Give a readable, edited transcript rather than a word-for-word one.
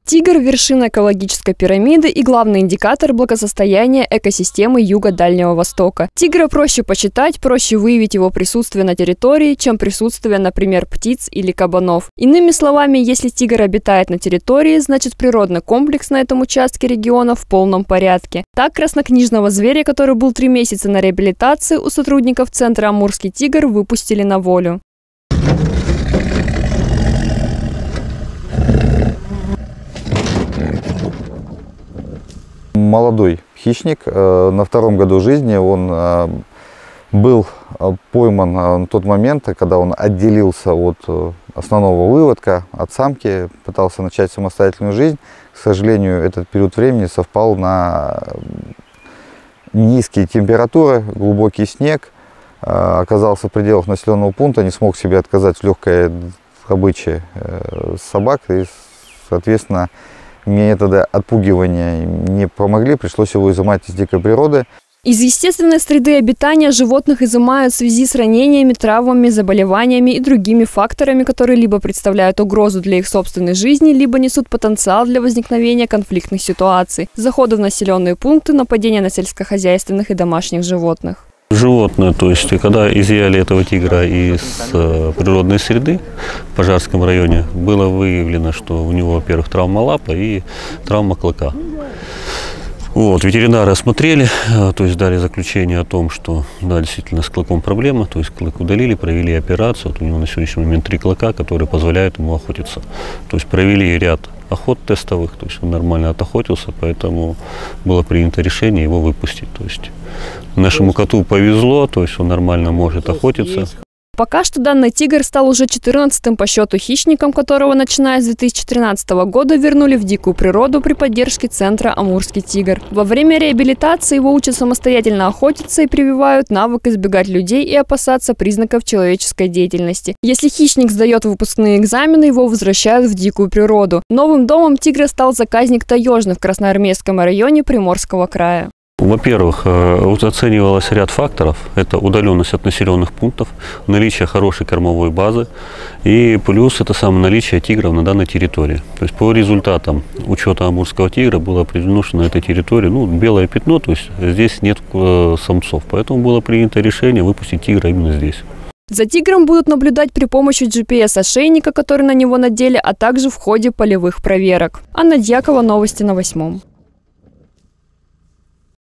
Тигр – вершина экологической пирамиды и главный индикатор благосостояния экосистемы Юга Дальнего Востока. Тигра проще почитать, проще выявить его присутствие на территории, чем присутствие, например, птиц или кабанов. Иными словами, если тигр обитает на территории, значит природный комплекс на этом участке региона в полном порядке. Так, краснокнижного зверя, который был 3 месяца на реабилитации, у сотрудников центра «Амурский тигр» выпустили на волю. Молодой хищник, на 2-м году жизни он был пойман на тот момент, когда он отделился от основного выводка, от самки, пытался начать самостоятельную жизнь. К сожалению, этот период времени совпал на низкие температуры, глубокий снег, оказался в пределах населенного пункта, не смог себе отказать в легкой добыче собак и, соответственно, методы отпугивания не помогли, пришлось его изымать из дикой природы. Из естественной среды обитания животных изымают в связи с ранениями, травмами, заболеваниями и другими факторами, которые либо представляют угрозу для их собственной жизни, либо несут потенциал для возникновения конфликтных ситуаций, захода в населенные пункты, нападения на сельскохозяйственных и домашних животных. Животное, то есть, когда изъяли этого тигра из природной среды в Пожарском районе, было выявлено, что у него, во-первых, травма лапы и травма клыка. Вот, ветеринары осмотрели, то есть дали заключение о том, что да, действительно с клыком проблема, то есть клык удалили, провели операцию. Вот у него на сегодняшний момент 3 клыка, которые позволяют ему охотиться. То есть провели ряд охот тестовых, то есть он нормально отохотился, поэтому было принято решение его выпустить. То есть нашему коту повезло, то есть он нормально может охотиться. Пока что данный тигр стал уже 14-м по счету хищником, которого, начиная с 2013 года, вернули в дикую природу при поддержке центра «Амурский тигр». Во время реабилитации его учат самостоятельно охотиться и прививают навык избегать людей и опасаться признаков человеческой деятельности. Если хищник сдает выпускные экзамены, его возвращают в дикую природу. Новым домом тигра стал заказник Таежный в Красноармейском районе Приморского края. Во-первых, оценивалось ряд факторов. Это удаленность от населенных пунктов, наличие хорошей кормовой базы и плюс это самое наличие тигров на данной территории. То есть по результатам учета амурского тигра было определено, что на этой территории белое пятно, то есть здесь нет самцов. Поэтому было принято решение выпустить тигра именно здесь. За тигром будут наблюдать при помощи GPS-ошейника, который на него надели, а также в ходе полевых проверок. Анна Дьякова, новости на 8.